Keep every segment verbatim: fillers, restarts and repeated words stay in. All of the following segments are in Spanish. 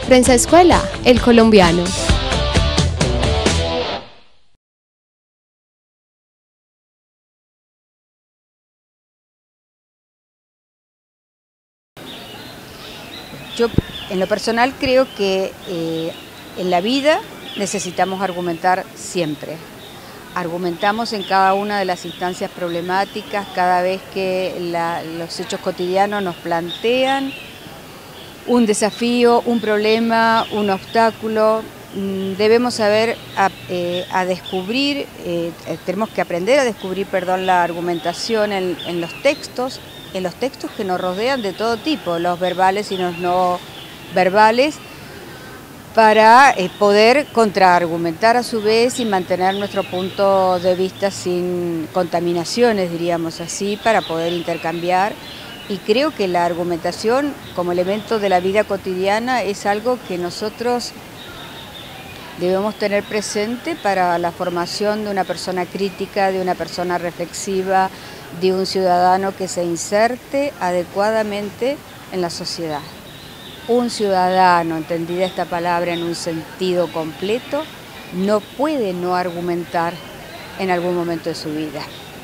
Prensa Escuela, El Colombiano. Yo, en lo personal, creo que eh, en la vida necesitamos argumentar siempre. Argumentamos en cada una de las instancias problemáticas, cada vez que la, los hechos cotidianos nos plantean un desafío, un problema, un obstáculo. Debemos saber a, eh, a descubrir, eh, tenemos que aprender a descubrir, perdón, la argumentación en, en los textos, en los textos que nos rodean de todo tipo, los verbales y los no verbales, para eh, poder contraargumentar a su vez y mantener nuestro punto de vista sin contaminaciones, diríamos así, para poder intercambiar. Y creo que la argumentación como elemento de la vida cotidiana es algo que nosotros debemos tener presente para la formación de una persona crítica, de una persona reflexiva, de un ciudadano que se inserte adecuadamente en la sociedad. Un ciudadano, entendida esta palabra en un sentido completo, no puede no argumentar en algún momento de su vida.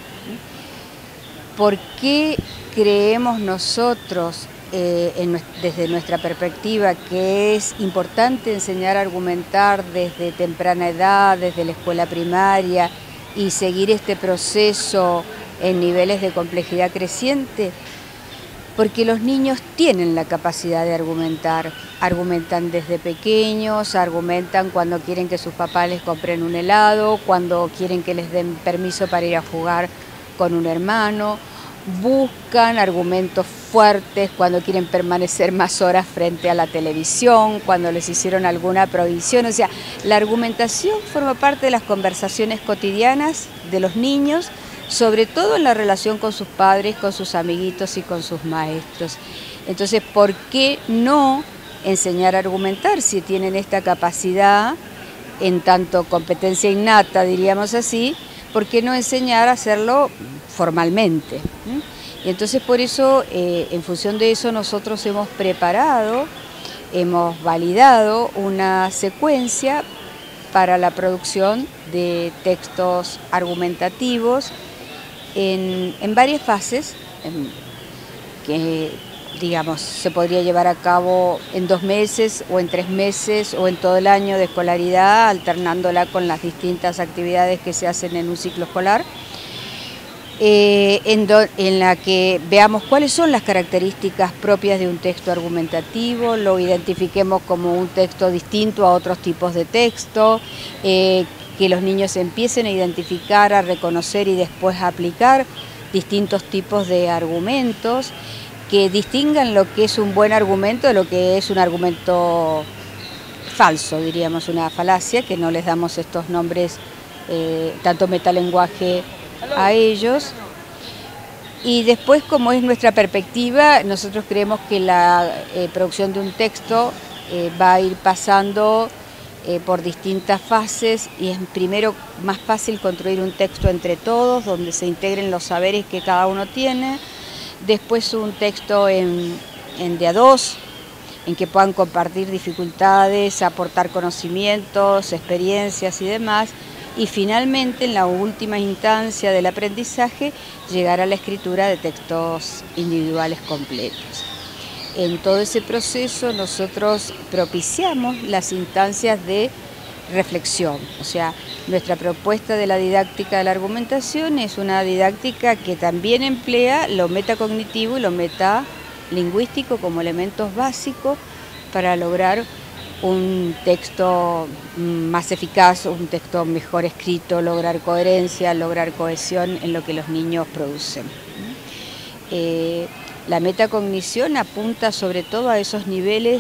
¿Por qué creemos nosotros, eh, en, desde nuestra perspectiva, que es importante enseñar a argumentar desde temprana edad, desde la escuela primaria, y seguir este proceso en niveles de complejidad creciente? Porque los niños tienen la capacidad de argumentar, argumentan desde pequeños, argumentan cuando quieren que sus papás les compren un helado, cuando quieren que les den permiso para ir a jugar con un hermano, buscan argumentos fuertes cuando quieren permanecer más horas frente a la televisión, cuando les hicieron alguna prohibición. O sea, la argumentación forma parte de las conversaciones cotidianas de los niños, sobre todo en la relación con sus padres, con sus amiguitos y con sus maestros. Entonces, ¿por qué no enseñar a argumentar si tienen esta capacidad, en tanto competencia innata, diríamos así? ¿Por qué no enseñar a hacerlo formalmente? Y entonces por eso, eh, en función de eso, nosotros hemos preparado, hemos validado una secuencia para la producción de textos argumentativos en, en varias fases, en, que digamos se podría llevar a cabo en dos meses o en tres meses o en todo el año de escolaridad, alternándola con las distintas actividades que se hacen en un ciclo escolar, eh, en, do, en la que veamos cuáles son las características propias de un texto argumentativo, lo identifiquemos como un texto distinto a otros tipos de texto, eh, que los niños empiecen a identificar, a reconocer y después a aplicar distintos tipos de argumentos, que distingan lo que es un buen argumento de lo que es un argumento falso, diríamos, una falacia, que no les damos estos nombres, eh, tanto metalenguaje a ellos. Y después, como es nuestra perspectiva, nosotros creemos que la eh, producción de un texto eh, va a ir pasando eh, por distintas fases, y es primero más fácil construir un texto entre todos, donde se integren los saberes que cada uno tiene. Después un texto en, en de a dos, en que puedan compartir dificultades, aportar conocimientos, experiencias y demás. Y finalmente, en la última instancia del aprendizaje, llegar a la escritura de textos individuales completos. En todo ese proceso nosotros propiciamos las instancias de reflexión, o sea, nuestra propuesta de la didáctica de la argumentación es una didáctica que también emplea lo metacognitivo y lo metalingüístico como elementos básicos para lograr un texto más eficaz, un texto mejor escrito, lograr coherencia, lograr cohesión en lo que los niños producen. Eh, la metacognición apunta sobre todo a esos niveles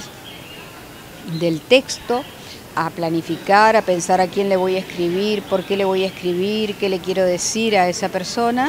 del texto, a planificar, a pensar a quién le voy a escribir, por qué le voy a escribir, qué le quiero decir a esa persona,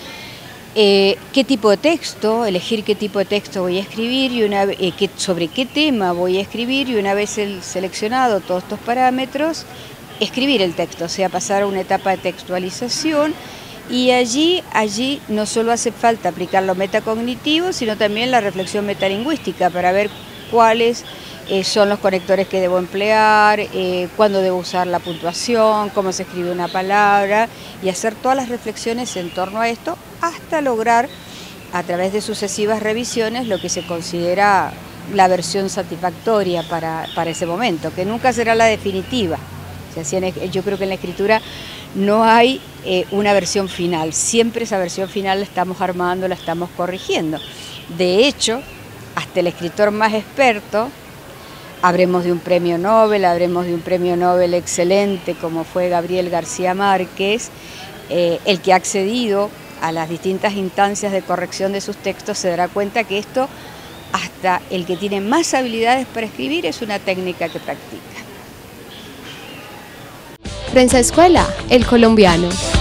eh, qué tipo de texto, elegir qué tipo de texto voy a escribir, y una, eh, qué, sobre qué tema voy a escribir, y una vez el, seleccionado todos estos parámetros, escribir el texto, o sea, pasar a una etapa de textualización. Y allí, allí no solo hace falta aplicar lo metacognitivo, sino también la reflexión metalingüística para ver cuáles eh, son los conectores que debo emplear, eh, cuándo debo usar la puntuación, cómo se escribe una palabra, y hacer todas las reflexiones en torno a esto hasta lograr, a través de sucesivas revisiones, lo que se considera la versión satisfactoria para, para ese momento, que nunca será la definitiva. O sea, yo creo que en la escritura no hay eh, una versión final, siempre esa versión final la estamos armando, la estamos corrigiendo. De hecho, hasta el escritor más experto, habremos de un premio Nobel, habremos de un premio Nobel excelente como fue Gabriel García Márquez, eh, el que ha accedido a las distintas instancias de corrección de sus textos se dará cuenta que esto, hasta el que tiene más habilidades para escribir, es una técnica que practica. Prensa Escuela, El Colombiano.